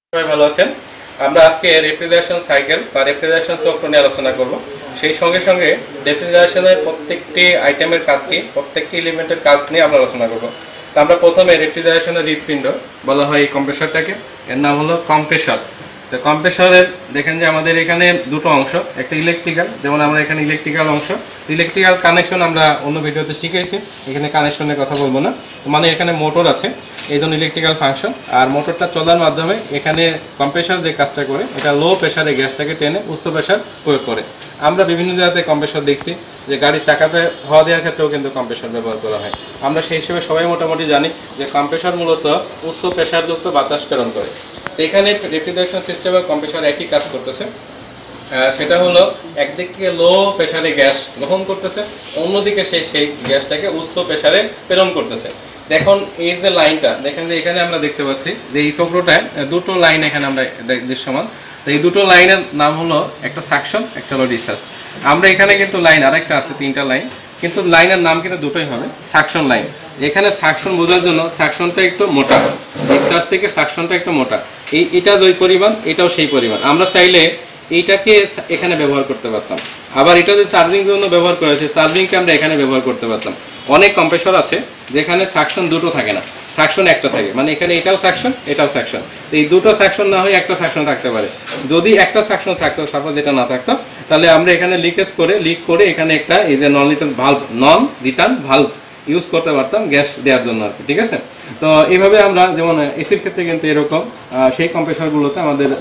সবাই ভালো আছেন। আমরা আজকে রেফ্রিজারেশন সাইকেল বা রেফ্রিজারেশন চক্র নিয়ে আলোচনা করব। সেই সঙ্গে সঙ্গে রেফ্রিজারেশনের প্রত্যেকটি আইটেমের কাজ কি, প্রত্যেকটি এলিমেন্টের কাজ নিয়ে আমরা আলোচনা করব। তো আমরা প্রথমে রেফ্রিজারেশনের হৃৎপিণ্ড বলা হয় এই কম্প্রেসরটাকে, এর নাম হলো কম্প্রেসর। তো কম্প্রেসরের দেখেন যে আমাদের এখানে দুটো অংশ, একটা ইলেকট্রিক্যাল, যেমন আমরা এখানে ইলেকট্রিক্যাল অংশ, ইলেকট্রিক্যাল কানেকশন আমরা অন্য ভিডিওতে শিখেছি, এখানে কানেকশনের কথা বলবো না। মানে এখানে মোটর আছে, এই জন্য ইলেকট্রিক্যাল ফাংশন, আর মোটরটা চলার মাধ্যমে এখানে কম্প্রেসর যে কাজটা করে এটা লো প্রেশারে গ্যাসটাকে টেনে উচ্চ প্রেশার প্রয়োগ করে। আমরা বিভিন্ন জায়গাতে কম্প্রেসর দেখছি যে গাড়ির চাকাতে হওয়া দেওয়ার ক্ষেত্রেও কিন্তু কম্প্রেসর ব্যবহার করা হয়। আমরা সেই হিসেবে সবাই মোটামুটি জানি যে কম্প্রেসর মূলত উচ্চ প্রেশারযুক্ত বাতাস প্রেরণ করে। তো এখানে রেফ্রিজারেশন সিস্টেমের কম্প্রেসর একই কাজ করতেছে, সেটা হলো একদিক থেকে লো প্রেশারে গ্যাস গ্রহণ করতেছে, অন্যদিকে সেই গ্যাসটাকে উচ্চ প্রেশারে প্রেরণ করতেছে। দেখুন এই যে লাইনটা দেখেন যে এখানে আমরা দেখতে পাচ্ছি যে এই চক্রটায় দুটো লাইন এখানে আমরা দৃশ্যমান। তো এই দুটো লাইনের নাম হলো একটা সাকশন, একটা হলো ডিসচার্জ। আমরা এখানে কিন্তু লাইন আরেকটা আছে, তিনটা লাইন, কিন্তু লাইনের নাম কিন্তু দুটোই হবে সাকশন লাইন। এখানে সাকশন বোঝার জন্য সাকশনটা একটু মোটা, ডিসচার্জ থেকে সাকশনটা একটু মোটা, এটা ওই পরিমাণ, এটাও সেই পরিমাণ। আমরা চাইলে এইটাকে এখানে ব্যবহার করতে পারতাম, আবার এটা যে চার্জিং জন্য ব্যবহার করেছে চার্জিংকে আমরা এখানে ব্যবহার করতে পারতাম। অনেক কম্প্রেসর আছে যেখানে সাকশন দুটো থাকে না, সাকশন একটা থাকে, মানে এখানে এটাও সাকশন এটাও সাকশন। তো এই দুটো সাকশন না হয়ে একটা সাকশন থাকতে পারে। যদি একটা সাকশন থাকতো, সাপোজ এটা না থাকতো, তাহলে আমরা এখানে লিক করে এখানে একটা এই যে নন রিটার্ন ভালভ ইউজ করতে পারতাম গ্যাস দেওয়ার জন্য আর কি, ঠিক আছে। তো এইভাবে আমরা যেমন এসির ক্ষেত্রে কিন্তু এরকম সেই কম্প্রেসরগুলোতে আমাদের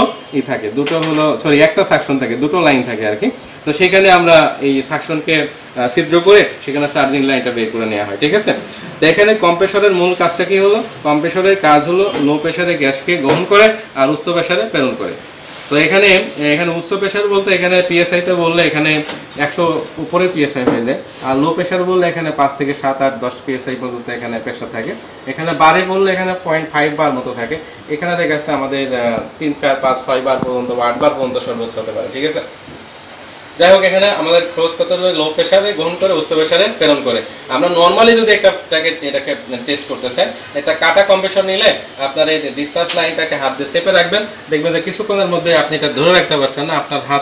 একটা সাকশন থাকে, দুটো লাইন থাকে আর কি। তো সেখানে আমরা এই সাকশনকে ছিদ্র করে সেখানে চার্জিং লাইনটা বের করে নেওয়া হয়, ঠিক আছে। তো এখানে কম্প্রেসরের মূল কাজটা কি হলো, কম্প্রেসরের কাজ হলো লো প্রেশারে গ্যাসকে গ্রহণ করে আর উচ্চ প্রেশারে প্রেরণ করে। তো এখানে উচ্চ প্রেশার বলতে এখানে পিএসআইতে বললে এখানে 100 উপরে পিএসআই হয়ে যায়, আর লো প্রেশার বললে এখানে 5 থেকে 7, 8, 10 পিএসআই পর্যন্ত এখানে প্রেশার থাকে। এখানে বারে বললে এখানে 0.5 বার মতো থাকে। এখানে দেখা যাচ্ছে আমাদের 3, 4, 5, 6 বার পর্যন্ত, 8 বার পর্যন্ত সর্বোচ্চ হতে পারে, ঠিক আছে। যাই হোক, এখানে আমাদের খোঁজ করতে হলে লো প্রেশারে গ্রহণ করে উচ্চ প্রেশারে প্রেরণ করে। আমরা নর্মালি যদি এটাকে টেস্ট করতে চাই, এটা কাটা কম্প্রেসর নিলে আপনার এই ডিসচার্জ লাইনটাকে হাত দিয়ে চেপে রাখবেন, দেখবেন যে কিছুক্ষণের মধ্যে আপনি এটা ধরে রাখতে পারছেন না, আপনার হাত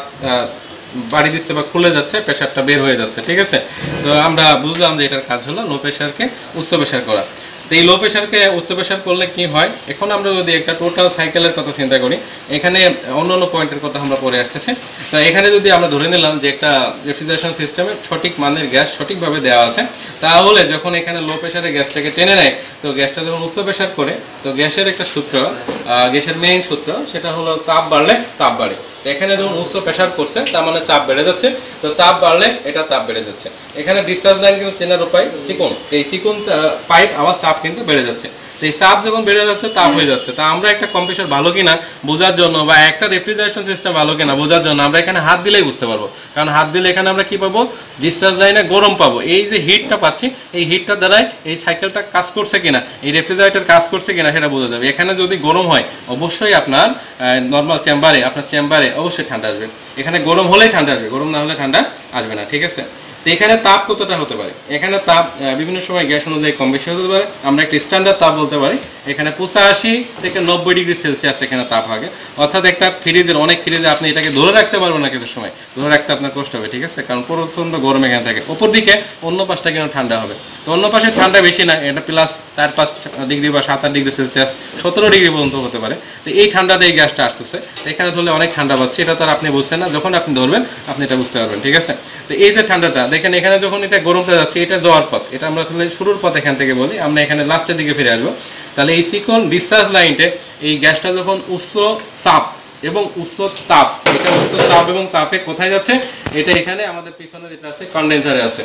বাড়ি দিচ্ছে বা খুলে যাচ্ছে, প্রেশারটা বের হয়ে যাচ্ছে, ঠিক আছে। তো আমরা বুঝলাম যে এটার কাজ হলো লো প্রেশারকে উচ্চ প্রেশার করা। তো এই লো প্রেশারকে উচ্চ প্রেশার করলে কি হয়, এখন আমরা যদি একটা টোটাল সাইকেলের কথা চিন্তা করি, এখানে অন্য পয়েন্টের কথা আমরা পরে আসতেছি। তো এখানে যদি আমরা ধরে নিলাম যে একটা রেফ্রিজারেশন সিস্টেমে সঠিক মানের গ্যাস সঠিকভাবে দেওয়া আছে, তাহলে যখন এখানে লো প্রেশারে গ্যাসটাকে টেনে নেয়, তো গ্যাসটা যখন উচ্চ প্রেশার করে, তো গ্যাসের একটা সূত্র, গ্যাসের মেইন সূত্র, সেটা হলো চাপ বাড়লে তাপ বাড়ে। তো এখানে যখন উচ্চ প্রেশার করছে তার মানে চাপ বেড়ে যাচ্ছে, তো চাপ বাড়লে এটা তাপ বেড়ে যাচ্ছে। এখানে ডিসচার্জ লাইন কিন্তু চেনার উপায় চিকন, এই চিকন পাইপ আবার চাপ কিন্তু বেড়ে যাচ্ছে। তো এই চাপ যখন বেড়ে যাচ্ছে তাপ হয়ে যাচ্ছে। তা আমরা একটা কম্প্রেসর ভালো কিনা বোঝার জন্য বা একটা রেফ্রিজারেশন সিস্টেম ভালো কিনা বোঝার জন্য আমরা এখানে হাত দিলেই বুঝতে পারবো, কারণ হাত দিলে এখানে আমরা কি পাবো, ডিসচার্জ লাইনে গরম পাবো। এই যে হিটটা পাচ্ছি, এই হিটটা দ্বারাই এই সাইকেলটা কাজ করছে কিনা, এই রেফ্রিজারেটর কাজ করছে কিনা সেটা বোঝা যাবে। এখানে যদি গরম হয় অবশ্যই আপনার নর্মাল চেম্বারে অবশ্যই ঠান্ডা আসবে। এখানে গরম হলেই ঠান্ডা আসবে, গরম না হলে ঠান্ডা আসবে না, ঠিক আছে। তো এখানে তাপ কতটা হতে পারে, এখানে তাপ বিভিন্ন সময় গ্যাস অনুযায়ী কম বেশি হতে পারে। আমরা একটা স্ট্যান্ডার্ড তাপ বলতে পারি, এখানে 85 থেকে 90 ডিগ্রি সেলসিয়াস এখানে তাপ থাকে। অর্থাৎ একটা ফ্রিজের, অনেক ফ্রিজে আপনি এটাকে ধরে রাখতে পারবেন না, কিছু সময় ধরে রাখতে আপনার কষ্ট হবে, ঠিক আছে, কারণ প্রচণ্ড গরম এখানে থাকে। অপর দিকে অন্য পাশটা কিন্তু ঠান্ডা হবে। তো অন্য পাশে ঠান্ডা বেশি না, এটা প্লাস 4-5 ডিগ্রি বা 7-8 ডিগ্রি সেলসিয়াস, 17 ডিগ্রি পর্যন্ত হতে পারে। তো এই ঠান্ডাটা এই গ্যাসটা আসতেছে, এখানে ধরলে অনেক ঠান্ডা পাচ্ছে, এটা তার আপনি বুঝছেন না, যখন আপনি ধরবেন আপনি এটা বুঝতে পারবেন, ঠিক আছে। তো এই যে ঠান্ডাটা দেখেন, এখানে যখন এটা গরমটা যাচ্ছে, এটা যাওয়ার পথ, এটা আমরা আসলে শুরুর পথ এখান থেকে বলি, আমরা এখানে লাস্টের দিকে ফিরে আসবো। তাহলে এই চিকন ডিসচার্জ লাইনটে এই গ্যাসটা যখন উচ্চ চাপ এবং উচ্চ তাপ, এটা উচ্চ চাপ এবং তাপে কোথায় যাচ্ছে, এটা এখানে আমাদের পিছনে যেটা আছে কন্ডেন্সারে আছে।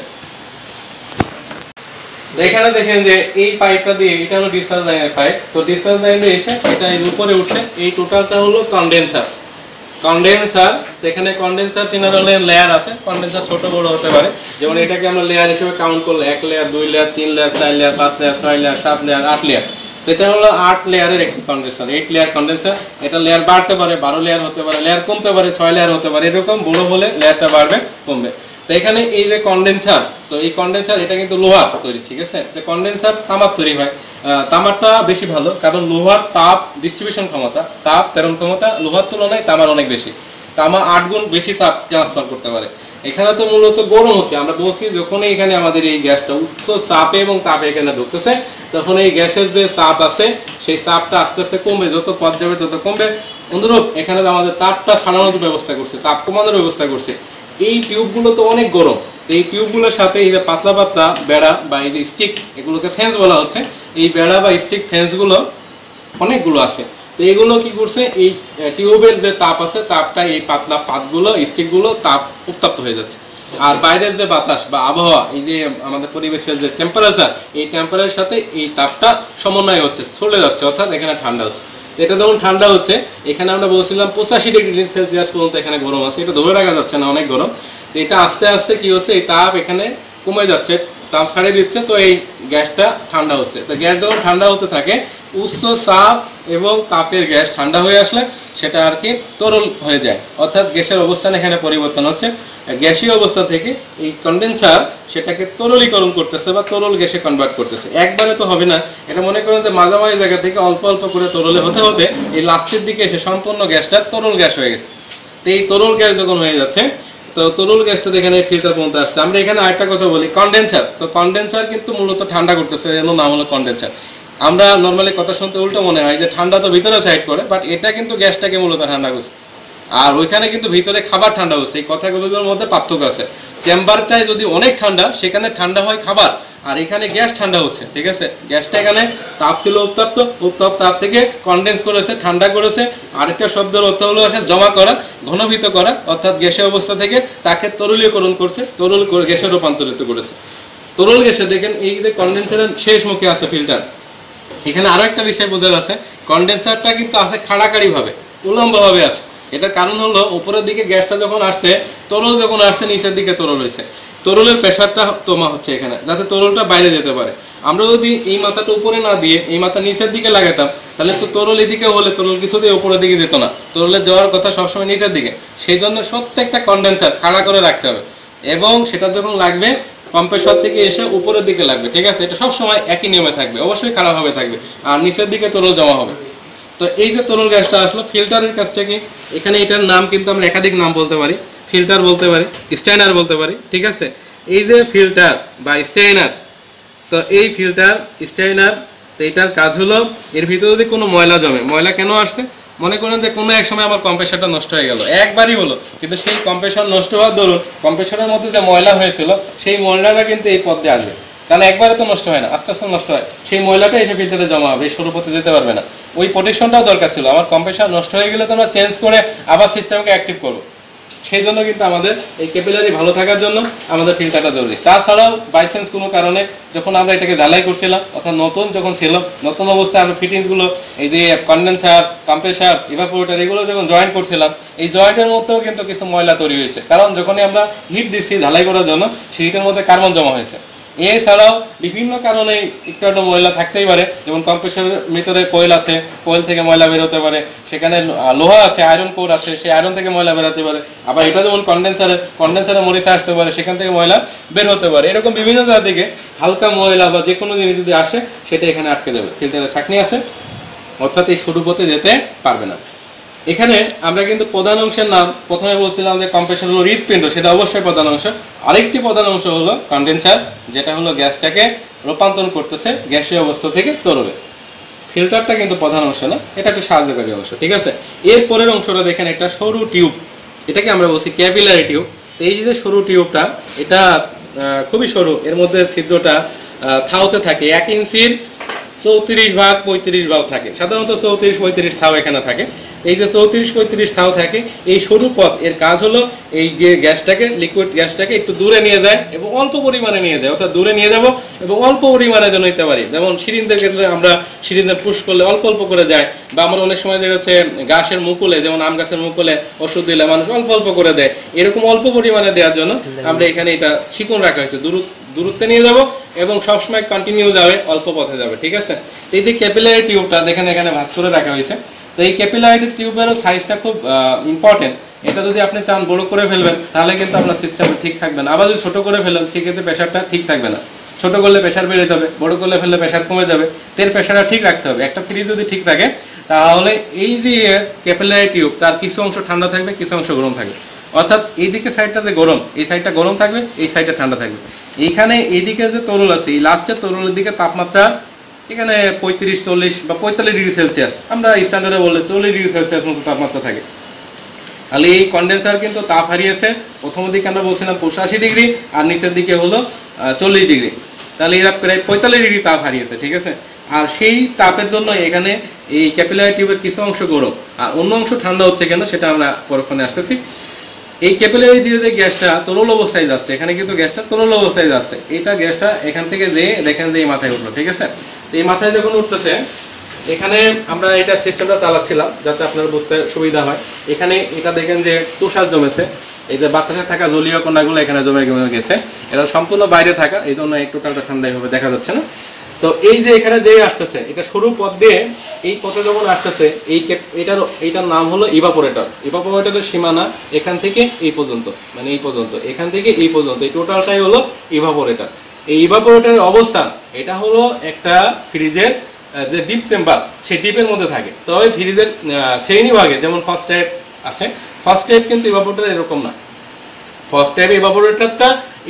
এখানে দেখেন যে এই পাইপটা দিয়ে, এটা হলো ডিসচার্জ লাইনের পাইপ, তো ডিসচার্জ লাইনে এসে এটা এর উপরে উঠছে, এই টোটালটা হলো কন্ডেন্সার। এখানে কন্ডেন্সার চিনারের লেয়ার আছে, কন্ডেন্সার ছোট বড় হতে পারে। যেমন এটাকে আমরা লেয়ার হিসেবে কাউন্ট করলে 1 layer, 2 layer, 3 layer, 4 layer, 5 layer, 6 layer, 7 layer, 8 layer. এটা হলো 8 লেয়ারের একটি কন্ডেন্সার, 8 লেয়ার কন্ডেন্সার। এটা লেয়ার বাড়তে পারে, 12 লেয়ার হতে পারে, লেয়ার কমতে পারে, 6 লেয়ার হতে পারে, এরকম বড় হলে লেয়ারটা বাড়বে কমবে। তো তো এখানে এই যে কন্ডেন্সার, তো এই কন্ডেন্সার এটা কিন্তু লোহার তৈরি, ঠিক আছে। তো কন্ডেন্সার তামার তৈরি হয়, তামারটা বেশি ভালো, কারণ লোহার তাপ ডিস্ট্রিবিউশন ক্ষমতা, তাপ প্রেরণ ক্ষমতা লোহার তুলনায় তামার অনেক বেশি। তামা 8 গুণ বেশি তাপ ট্রান্সফার করতে পারে। এখানে তো মূলত গরম হচ্ছে, আমরা বলছি যখনই এখানে আমাদের এই গ্যাসটা উচ্চ চাপে এবং তাপে এখানে ঢুকতেছে, তখন এই গ্যাসের যে চাপ আছে সেই চাপটা আস্তে আস্তে কমবে, যত পথ যাবে তত কমবে। অনুরূপ এখানে আমাদের তাপটা ছাড়ানোর ব্যবস্থা করছে, তাপ কমানোর ব্যবস্থা করছে। এই টিউবগুলো তো অনেক গরম, এই টিউবগুলোর সাথে এই যে পাতলা পাতলা বেড়া বা এই যে স্টিক, এগুলোকে ফ্যান্স বলা হচ্ছে, এই বেড়া বা স্টিক ফ্যান্সগুলো অনেকগুলো আছে। তো এগুলো কি করছে, এই টিউবের যে তাপ আছে তাপটা এই পাতলা পাতগুলো স্টিকগুলো তাপ উত্তপ্ত হয়ে যাচ্ছে। আর বাইরের যে বাতাস বা আবহাওয়া, এই যে আমাদের পরিবেশের যে টেম্পারেচার, এই টেম্পারেচারের সাথে এই তাপটা সমন্বয় হচ্ছে, চলে যাচ্ছে, অর্থাৎ এখানে ঠান্ডা হচ্ছে। এটা যখন ঠান্ডা হচ্ছে, এখানে আমরা বলছিলাম 85 ডিগ্রি সেলসিয়াস পর্যন্ত এখানে গরম আছে, এটা ধরে রাখা যাচ্ছে না, অনেক গরম। তো এটা আস্তে আস্তে কি হচ্ছে, এই তাপ এখানে কমে যাচ্ছে, তাপ ছাড়িয়ে দিচ্ছে, তো এই গ্যাসটা ঠান্ডা হচ্ছে। তো গ্যাস যখন ঠান্ডা হতে থাকে, উচ্চ চাপ এবং তাপের গ্যাস ঠান্ডা হয়ে আসলে সেটা আর কি তরল হয়ে যায়, অর্থাৎ গ্যাসের অবস্থান এখানে পরিবর্তন হচ্ছে। গ্যাসীয় অবস্থা থেকে এই কন্ডেন্সার সেটাকে তরলীকরণ করতেছে বা তরল গ্যাসে কনভার্ট করতেছে। একবারে তো হবে না, এটা মনে করেন যে মাঝামাঝি জায়গা থেকে অল্প অল্প করে তরলে হতে হতে এই লাস্টের দিকে এসে সম্পূর্ণ গ্যাসটা তরল গ্যাস হয়ে গেছে। তো এই তরল গ্যাস যখন হয়ে যাচ্ছে, তো তরল গ্যাসটা এখানে ফিল্টার পর্যন্ত আসছে। আমরা এখানে আরেকটা কথা বলি, কন্ডেন্সার। তো কন্ডেন্সার কিন্তু মূলত ঠান্ডা করতেছে, এর নাম হলো কন্ডেন্সার। আমরা নর্মালি কথা শুনতে উল্টো মনে হয় যে ঠান্ডা তো ভিতরে সাইড করে, বাট এটা কিন্তু গ্যাসটাকে মূলত ঠান্ডা করছে। আর ওইখানে কিন্তু ভিতরে খাবার ঠান্ডা হচ্ছে, এই কথাগুলোর মধ্যে পার্থক্য আছে। চেম্বারটায় যদি অনেক ঠান্ডা, সেখানে ঠান্ডা হয় খাবার, আর এখানে গ্যাস ঠান্ডা হচ্ছে, ঠিক আছে। গ্যাসটা এখানে তাপ ছিল উত্তপ্ত, উত্তপ্ত তাপ থেকে কনডেন্স করেছে, ঠান্ডা করেছে। আরেকটা শব্দের অর্থ হলো আসে জমা করা, ঘনীভূত করা, অর্থাৎ গ্যাসের অবস্থা থেকে তাকে তরলীকরণ করছে, তরল করে গ্যাসে রূপান্তরিত করেছে। তরল গ্যাসে দেখেন এই যে কনডেন্সারের শেষ মুখে আছে ফিল্টার। এখানে আরো একটা বিষয় বোঝার আছে, কনডেন্সারটা কিন্তু আছে খাড়াকাড়ি ভাবে, উলম্ব ভাবে আছে। এটার কারণ হলো উপরের দিকে গ্যাসটা যখন আসছে, তরল যখন আসছে নিচের দিকে তরল হয়েছে, তরলের প্রেসারটা তোমা হচ্ছে এখানে, যাতে তরলটা বাইরে যেতে পারে। আমরা যদি এই মাথাটা উপরে না দিয়ে এই মাথা নিচের দিকে লাগাতাম, তাহলে তো তরল এদিকে হলে তরল কিছুতেই উপরের দিকে যেত না, তরলের যাওয়ার কথা সবসময় নিচের দিকে। সেই জন্য প্রত্যেকটা কনডেন্সার খাড়া করে রাখতে হবে, এবং সেটা যখন লাগবে কম্প্রেসর থেকে এসে উপরের দিকে লাগবে, ঠিক আছে। এটা সবসময় একই নিয়মে থাকবে, অবশ্যই খারাপভাবে থাকবে, আর নিচের দিকে তরল জমা হবে। তো এই যে তরল গ্যাসটা আসলো, ফিল্টারের কাজটা কি, এখানে এটার নাম কিন্তু আমরা একাধিক নাম বলতে পারি, ফিল্টার বলতে পারি, স্টেইনার বলতে পারি, ঠিক আছে। এই যে ফিল্টার বা স্টেইনার, তো এই ফিল্টার স্টেইনার, তো এটার কাজ হলো এর ভিতরে যদি কোনো ময়লা জমে, ময়লা কেন আসছে, মনে করেন যে কোনো এক সময় আমার কম্প্রেসরটা নষ্ট হয়ে গেল, একবারই হলো, কিন্তু সেই কম্প্রেসর নষ্ট হওয়ার দরুন কম্প্রেসরের মধ্যে যে ময়লা হয়েছিল সেই ময়লাটা কিন্তু এই পথ দিয়ে আসবে, কারণ একবারে তো নষ্ট হয় না, আস্তে আস্তে নষ্ট হয়। সেই ময়লাটা এসে ফিল্টারে জমা হবে, এই সরু পথে যেতে পারবে না। ওই প্রোটেকশনটাও দরকার ছিল, আমার কম্প্রেসর নষ্ট হয়ে গেলে তো আমরা চেঞ্জ করে আবার সিস্টেমকে অ্যাক্টিভ করবো। সেই জন্য কিন্তু আমাদের এই ক্যাপিলারি ভালো থাকার জন্য আমাদের ফিল্টারটা জরুরি। তাছাড়াও বাইচান্স কোনো কারণে যখন আমরা এটাকে জ্বালাই করছিলাম, অর্থাৎ নতুন যখন ছিল, নতুন অবস্থায় আমরা ফিটিংসগুলো এই যে কনডেন্সার, কম্প্রেসার, ইভাপোরেটর এগুলো যখন জয়েন্ট করছিলাম, এই জয়েন্টের মধ্যেও কিন্তু কিছু ময়লা তৈরি হয়েছে, কারণ যখনই আমরা হিট দিচ্ছি ঝালাই করার জন্য, সেই হিটের মধ্যে কার্বন জমা হয়েছে। এছাড়াও বিভিন্ন কারণে একটু একটা ময়লা থাকতেই পারে, যেমন কম্প্রেসরের ভিতরে কোয়েল আছে, কোয়েল থেকে ময়লা বের হতে পারে, সেখানে লোহা আছে, আয়রন কোর আছে, সেই আয়রন থেকে ময়লা বেরোতে পারে। আবার এটা যেমন কন্ডেন্সারে মরিচা আসতে পারে, সেখান থেকে ময়লা বের হতে পারে। এরকম বিভিন্ন জায়গা থেকে হালকা ময়লা বা যে কোনো জিনিস যদি আসে, সেটা এখানে আটকে দেবে। ফিল্টারের ছাঁকনি আছে, অর্থাৎ এই সরু পথে যেতে পারবে না। এখানে আমরা কিন্তু প্রধান অংশের নাম প্রথমে বলছিলাম যে কম্প্রেসর হলো হৃৎপিণ্ড, সেটা অবশ্যই প্রধান অংশ। আরেকটি প্রধান অংশ হলো কন্ডেন্সার, যেটা হলো গ্যাসটাকে রূপান্তর করতেছে গ্যাসীয় অবস্থা থেকে তরলে। ফিল্টারটা কিন্তু প্রধান অংশ না, এটা একটা সাহায্যকারী অংশ, ঠিক আছে। এর পরের অংশটা দেখেন, একটা সরু টিউব, এটাকে আমরা বলছি ক্যাপিলারি টিউব। এই যে সরু টিউবটা, এটা খুবই সরু, এর মধ্যে ছিদ্রটা থাওতে থাকে 1 ইঞ্চির 34 ভাগ 35 ভাগ থাকে, সাধারণত 34-35 থাও এখানে থাকে। এই যে 34-35 থাও থাকে, এই সরু পথ, এর কাজ হলো এই গ্যাসটাকে, লিকুইড গ্যাসটাকে একটু দূরে নিয়ে যায় এবং অল্প পরিমাণে নিয়ে যায়, অর্থাৎ দূরে নিয়ে যাব এবং অল্প পরিমাণে যেন নিতে পারি। যেমন সিরিঞ্জের ক্ষেত্রে আমরা সিরিঞ্জে পুশ করলে অল্প অল্প করে যায়, বা আমরা অনেক সময় দেখা যাচ্ছে গাছের মুকুলে, যেমন আম গাছের মুকুলে ওষুধ দিলে মানুষ অল্প অল্প করে দেয়, এরকম অল্প পরিমাণে দেওয়ার জন্য আমরা এখানে এটা চিকন রাখা হয়েছে, দূরত্বে নিয়ে যাব এবং সবসময় কন্টিনিউ যাবে, অল্প পথে যাবে, ঠিক আছে। এই যে ক্যাপিলারি টিউবটা দেখেন এখানে ভাঁজ করে রাখা হয়েছে। তো এই ক্যাপিলারি টিউবের সাইজটা খুব ইম্পর্টেন্ট, এটা যদি আপনি চান বড় করে ফেলবেন তাহলে কিন্তু আপনার সিস্টেমটা ঠিক থাকবে না, আবার যদি ছোট করে ফেলেন সেক্ষেত্রে প্রেশারটা ঠিক থাকবে না। ছোট করলে প্রেশার বেড়ে যাবে, বড় করলে ফেললে প্রেশার কমে যাবে। তেল প্রেশারটা ঠিক রাখতে হবে। একটা ফ্রিজ যদি ঠিক থাকে তাহলে এই যে ক্যাপিলারি টিউব তার কিছু অংশ ঠান্ডা থাকবে, কিছু অংশ গরম থাকবে। অর্থাৎ এইদিকে সাইডটা যে গরম, এই সাইডটা গরম থাকবে, এই সাইডটা ঠান্ডা থাকবে। এইখানে এইদিকে যে তরল আছে, এই লাস্টের তরলের দিকে তাপমাত্রা এখানে 35-40 বা 45 ডিগ্রি সেলসিয়াস, আমরা স্ট্যান্ডার্ডে বললে 40 ডিগ্রি সেলসিয়াস মতো তাপমাত্রা থাকে। তাহলে এই কন্ডেন্সার কিন্তু তাপ হারিয়েছে। প্রথমের দিকে আমরা বলছিলাম 85 ডিগ্রি আর নিচের দিকে হলো 40 ডিগ্রি। তাহলে এরা প্রায় 45 ডিগ্রি তাপ হারিয়েছে, ঠিক আছে। আর সেই তাপের জন্য এখানে এই ক্যাপিলারি টিউবের কিছু অংশ গরম আর অন্য অংশ ঠান্ডা হচ্ছে কেন সেটা আমরা পরক্ষণে আসতেছি। এই ক্যাপিলারি দিয়ে যে গ্যাসটা তরল অবস্থায় যাচ্ছে, এখানে কিন্তু গ্যাসটা তরল অবস্থায় যাচ্ছে। এটা গ্যাসটা এখান থেকে যেয়ে দেখেন যে এই মাথায় উঠলো, ঠিক আছে। এই মাথায় যখন উঠতেছে, এখানে আমরা এটা সিস্টেমটা চালাচ্ছিলাম যাতে আপনার বুঝতে সুবিধা হয়। এখানে এটা দেখেন যে তুষার জমেছে, এই যে বাতাসে থাকা জলীয় কণাগুলো এখানে জমে গেছে। এটা সম্পূর্ণ বাইরে থাকা, এই জন্য এই টোটালটা ঠান্ডা এইভাবে দেখা যাচ্ছে না। তো এই যে এখানে যে আসতেছে, এটা সরু পথ দিয়ে এই পথে যখন আসতেছে, এইটার নাম হলো ইভাপোরেটর। ইভাপোরেটরের সীমানা এখান থেকে এই পর্যন্ত, মানে এই পর্যন্ত, এখান থেকে এই পর্যন্ত, এই টোটালটাই হলো ইভাপোরেটর। এই ইভাপোরেটরের অবস্থান এটা হলো একটা ফ্রিজের যে ডিপ চেম্বার, সেই ডিপের মধ্যে থাকে। তবে ফ্রিজের শ্রেণীভাগে যেমন ফার্স্ট টাইপ আছে, ফার্স্ট টাইপ কিন্তু ইভাপোরেটর এরকম না। ফার্স্ট টাইপ ইভাপোরেটরটা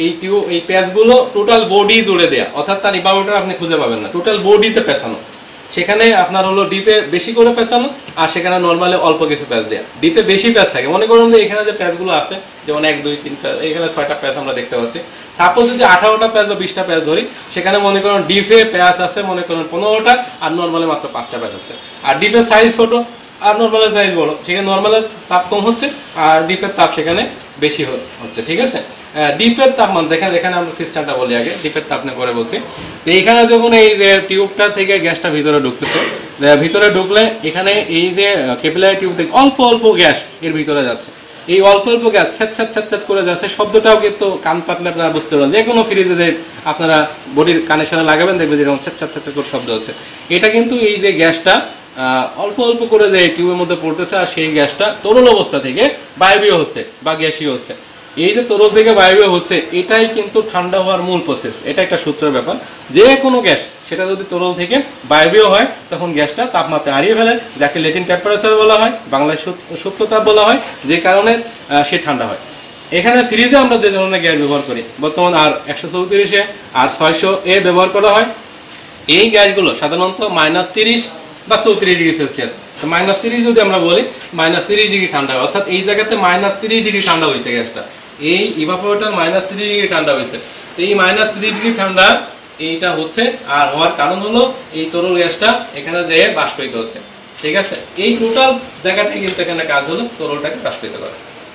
এই প্যাচগুলো টোটাল বডি জুড়ে দেয়া, অর্থাৎ তার ইভাপোরেটর আপনি খুঁজে পাবেন না, টোটাল বডিতে পেঁচানো। সেখানে আপনার হলো ডিপে বেশি করে পেঁচানো আর সেখানে নর্মালি অল্প কিছু প্যাচ দেয়া। ডিপে বেশি প্যাচ থাকে, মনে করুন যে এখানে যে প্যাচগুলো আছে যেমন 1, 2, 3 প্যাচ, এখানে 6টা প্যাচ আমরা দেখতে পাচ্ছি। সাপোজ যদি 18টা প্যাচ বা 20টা প্যাচ ধরি, সেখানে মনে করুন ডিপে প্যাচ আছে মনে করুন 15টা আর নর্মালি মাত্র 5টা প্যাচ আছে। আর ডিপের সাইজ ছোট আর নর্মালের সাইজ বড়, সেখানে নর্মালের তাপ কম হচ্ছে আর ডিপের তাপ সেখানে বেশি হচ্ছে, ঠিক আছে। ডিপের তাপমান দেখেন, এখানে আমরা সিস্টেমটা বলি আগে, ডিপের তাপ নিয়ে পরে বলছি। এইখানে যখন এই যে টিউবটা থেকে গ্যাসটা ভিতরে ঢুকতেছে, ভিতরে ঢুকলে এখানে এই যে ক্যাপিলারি টিউব থেকে অল্প অল্প গ্যাস এর ভিতরে যাচ্ছে। এই অল্প অল্প গ্যাস ছ্যাট করে যাচ্ছে, শব্দটাও কিন্তু কান পাতলে আপনারা বুঝতে পারবেন। যে কোনো ফ্রিজে যে আপনারা বডির কানেকশনে লাগাবেন দেখবেন যেরকম ছ্যাট করে শব্দ হচ্ছে। এটা কিন্তু এই যে গ্যাসটা অল্প অল্প করে যে টিউবের মধ্যে পড়তেছে আর সেই গ্যাসটা তরল অবস্থা থেকে বায়বীয় হচ্ছে বা গ্যাসীয় হচ্ছে। এই যে তরল থেকে বায়বীয় হচ্ছে, এটাই কিন্তু ঠান্ডা হওয়ার মূল প্রসেস। এটা একটা সূত্রের ব্যাপার, যে কোনো গ্যাস সেটা যদি তরল থেকে বায়বীয় হয় তখন গ্যাসটা তাপমাত্রা হারিয়ে ফেলে, যাকে লেটেন্ট টেম্পারেচার বলা হয়, বাংলায় সুপ্ত তাপ বলা হয়, যে কারণে সে ঠান্ডা হয়। এখানে ফ্রিজে আমরা যে ধরনের গ্যাস ব্যবহার করি বর্তমান আর 134 আর 600 ব্যবহার করা হয়। এই গ্যাসগুলো সাধারণত -30 বা 34 ডিগ্রি সেলসিয়াস। তো -30 যদি আমরা বলি, -30 ডিগ্রি ঠান্ডা হয়, অর্থাৎ এই জায়গাতে -30 ডিগ্রি ঠান্ডা হয়েছে গ্যাসটা। এই ইভাপোরেটর -30 ডিগ্রি ঠান্ডা হয়েছে। তো এই -30 ডিগ্রি ঠান্ডা এইটা হচ্ছে, আর হওয়ার কারণ হলো এই তরল গ্যাসটা এখানে যেয়ে বাষ্পীত হচ্ছে, ঠিক আছে। এই টোটাল জায়গাটাই কিন্তু এখানে কাজ হলো তরলটাকে বাষ্পীত করা।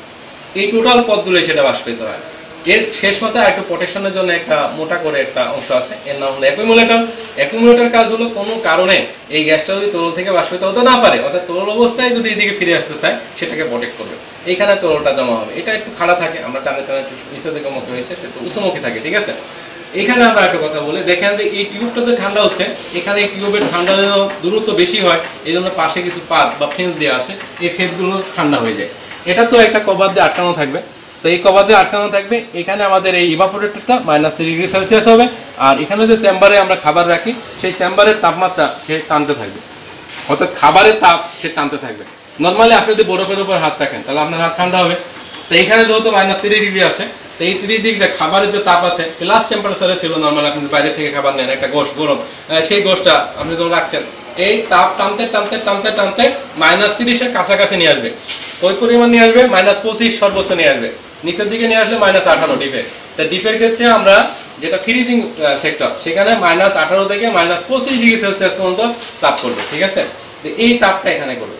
এই টোটাল পথ ধরে সেটা বাষ্পীত হয়। এর শেষ মাথায় একটু প্রোটেকশনের জন্য একটা মোটা করে একটা অংশ আছে, এর নাম হলো অ্যাকুমুলেটর। অ্যাকুমুলেটর কাজ হলো কোনো কারণে এই গ্যাসটা যদি তরল থেকে বাষ্পীত হতে না পারে, অর্থাৎ তরল অবস্থায় যদি এদিকে ফিরে আসতে চায়, সেটাকে প্রোটেক্ট করবে। এইখানে তরলটা জমা হবে। এটা একটু খাড়া থাকে, আমরা টানে একটু নিচের দিকে মুখে হয়েছে, একটু উঁচুমুখী থাকে, ঠিক আছে। এখানে আমরা একটা কথা বলি, দেখেন যে এই টিউবটাতে ঠান্ডা হচ্ছে, এখানে এই টিউবের ঠান্ডা দূরত্ব বেশি হয়, এই জন্য পাশে কিছু পাত বা ফেন্স দেওয়া আছে, এই ফেন্সগুলো ঠান্ডা হয়ে যায়। এটা তো একটা কভার দিয়ে আটকানো থাকবে, তো এই কভার দিয়ে আটকানো থাকবে। এখানে আমাদের এই ইভাপোরেটরটা -30 ডিগ্রি সেলসিয়াস হবে, আর এখানে যে চেম্বারে আমরা খাবার রাখি সেই চেম্বারের তাপমাত্রা সে টানতে থাকবে, অর্থাৎ খাবারের তাপ সে টানতে থাকবে। নর্মালি আপনি যদি বরফের উপর হাত রাখেন তাহলে আপনার হাত ঠান্ডা হবে। তো এখানে যেহেতু -30 ডিগ্রি আছে, তো এই 30 ডিগ্রি খাবারের যে তাপ আছে প্লাস টেম্পারেচারে ছিল। নর্মালি আপনি বাইরে থেকে খাবার নেন, একটা গোশ গরম, সেই গোশটা আপনি যখন রাখছেন, এই তাপ টানতে টানতে টানতে টানতে -30-এর কাছাকাছি নিয়ে আসবে। ওই পরিমাণ নিয়ে আসবে, -25 সর্বোচ্চ নিয়ে আসবে। নিচের দিকে নিয়ে আসলে -18 ডিপে। তা ডিপের ক্ষেত্রে আমরা যেটা ফ্রিজিং সেক্টর, সেখানে -18 থেকে -25 ডিগ্রি সেলসিয়াস পর্যন্ত তাপ করবে, ঠিক আছে। তো এই তাপটা এখানে করবে।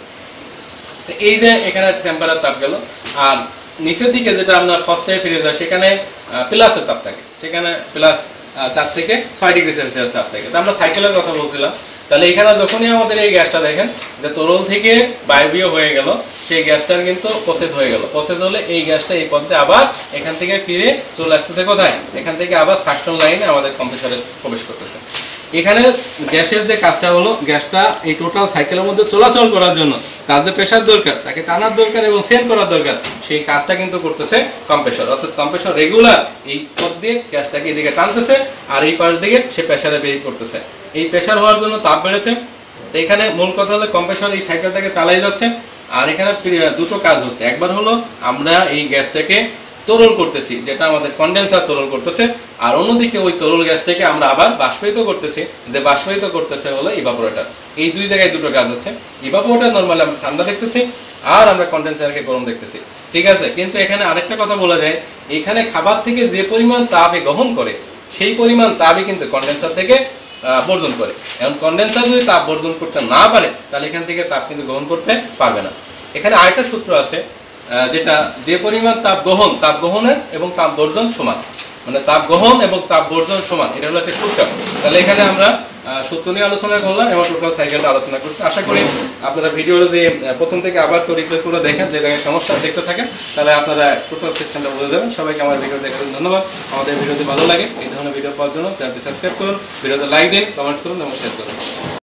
তো এই যে এখানে টেম্পারেচার তাপ গেল, আর নিচের দিকে যেটা আপনার ফার্স্ট টাইম ফ্রিজ হয় সেখানে প্লাসের তাপ থাকে, সেখানে +4 থেকে 6 ডিগ্রি সেলসিয়াস তাপ থাকে। তো আমরা সাইকেলের কথা বলছিলাম। তাহলে এখানে যখনই আমাদের এই গ্যাসটা দেখেন যে তরল থেকে বায়বীয় হয়ে গেল, সেই গ্যাসটার কিন্তু প্রসেস হয়ে গেল। প্রসেস হলে এই গ্যাসটা এই পথে আবার এখান থেকে ফিরে চলে আসতেছে কোথায়, এখান থেকে আবার সাকশন লাইনে আমাদের কম্প্রেসারে প্রবেশ করতেছে। এখানে গ্যাসের যে কাজটা হলো, গ্যাসটা এই টোটাল সাইকেলের মধ্যে চলাচল করার জন্য তার যে প্রেসার দরকার, তাকে টানার দরকার এবং সেন্ড করার দরকার, সেই কাজটা কিন্তু করতেছে কম্প্রেসর। অর্থাৎ কম্প্রেসর রেগুলার এই পথ দিয়ে গ্যাসটাকে এদিকে টানতেছে আর এই পাশ দিকে সে প্রেসারে বের করতেছে। এই প্রেসার হওয়ার জন্য তাপ বেড়েছে। তো এখানে মূল কথা হলো কম্প্রেসর এই সাইকেলটাকে চালাই যাচ্ছে। আর এখানে দুটো কাজ হচ্ছে, একবার হলো আমরা এই গ্যাসটাকে তরল করতেছি, যেটা আমাদের কন্ডেন্সার তরল করতেছে, আর অন্যদিকে ওই তরল গ্যাসটাকে আমরা আবার বাষ্পায়িত করতেছি, যে বাষ্পায়িত করতেছে হলো ইভাপোরেটর। এই দুই জায়গায় দুটো কাজ হচ্ছে। ইভাপোরেটর নরমালি আমরা ঠান্ডা দেখতেছি আর আমরা কন্ডেন্সারকে গরম দেখতেছি, ঠিক আছে। কিন্তু এখানে আরেকটা কথা বলা যায়, এখানে খাবার থেকে যে পরিমাণ তাপে গ্রহণ করে সেই পরিমাণ তাপই কিন্তু কন্ডেন্সার থেকে বর্জন করে। এখন কন্ডেন্সার যদি তাপ বর্জন করতে না পারে তাহলে এখান থেকে তাপ কিন্তু গ্রহণ করতে পারবে না। এখানে আরেকটা সূত্র আছে, যেটা যে পরিমাণ তাপ গ্রহণের এবং তাপ বর্জন সমান, মানে তাপ গ্রহণ এবং তাপ বর্জন সমান, এটা হলো একটা সূত্র। তাহলে এখানে আমরা সূত্র নিয়ে আলোচনা করলাম এবং টোটাল সাইকেলটা আলোচনা করছি। আশা করি আপনারা ভিডিওটা দিয়ে প্রথম থেকে আবার তো রিপ্লে করে দেখেন, যে জায়গায় সমস্যা দেখতে থাকেন, তাহলে আপনারা টোটাল সিস্টেমটা বুঝে যাবেন। সবাইকে আমার ভিডিও দেখার জন্য ধন্যবাদ। আমাদের ভিডিওটি ভালো লাগে এই ধরনের ভিডিও পাওয়ার জন্য চ্যানেলটি সাবস্ক্রাইব করুন, ভিডিওতে লাইক দিন, কমেন্টস করুন এবং শেয়ার করুন।